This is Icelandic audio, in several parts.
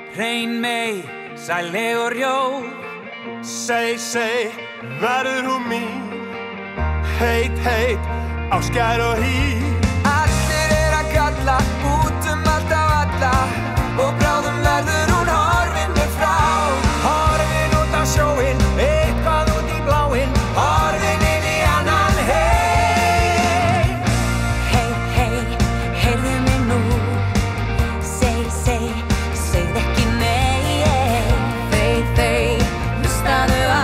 hrein mey, sæleg og rjóð. Seg, verður hún mín, heit, áskær og hlý. Allir að kalla, út allt á alla, og bráðum verður hún horfin mér frá. Horfin út á sjóinn, eitthvað út í bláinn, horfin inn í annan heim. Heyrðu mig nú, segð ekki nei. Hlustaðu á,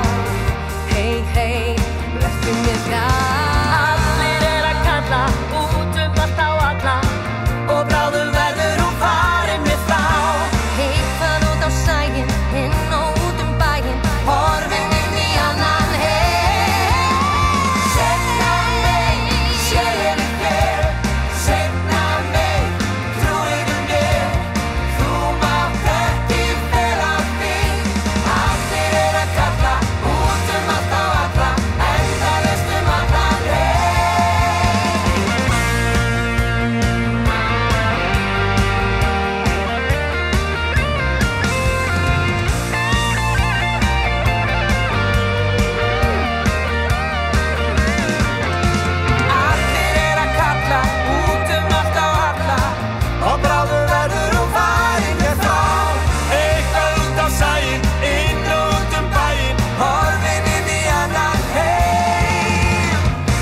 vertu mér hjá. Allir að kalla, út allt á alla, Og bráðum verður hún farin mér frá. eitthvað út á sæinn, inn og út bæinn, Horfin inn í annan heim. Seinna meir sé ég þér, seinna meir trúirðu mér. Þú mátt ekki fela þig. Allir að kalla, út allt á alla, endalaust allan heim. Allir að kalla, út allt á alla, og bráðum verður hún farin mér frá. Eitthvað út á sæinn, inn og út bæinn. Horfin inn í annan heim.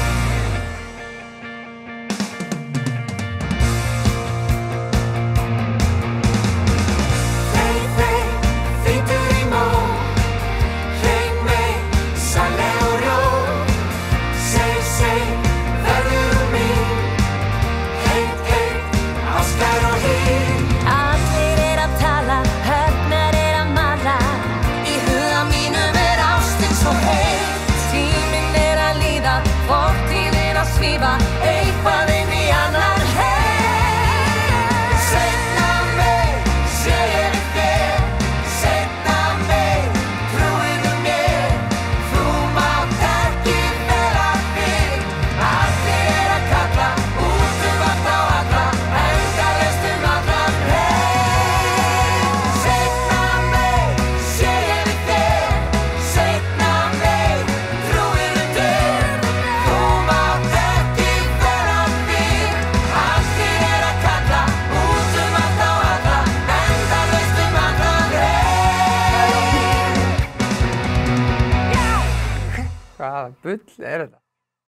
Þýtur í mót, hrein mey, sæleg og rjóð. Seg, verður hún mín, heit, áskær og hlý. allir að tala, höfnar að mala. Í huga mínum ástin svo heit. Tíminn að líða, fortíðin að svífa, Eitthvað inn í annan heim. Seinna meir sé ég þér, seinna meir trúirðu mér. Þú mátt ekki fela þig. Allir að kalla, út allt á alla, endalaust allan heim. Seinna meir sé ég þér, seinna meir trúirðu mér. Þú mátt ekki fela þig. Allir að kalla, út allt á alla, endalaust allan heim. Hvaða bull er þetta?